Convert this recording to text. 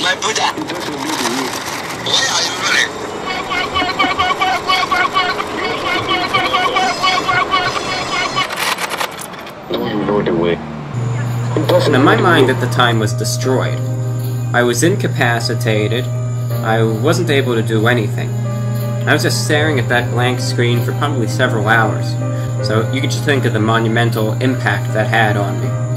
Now, my mind at the time was destroyed. I was incapacitated. I wasn't able to do anything. I was just staring at that blank screen for probably several hours. So you could just think of the monumental impact that had on me.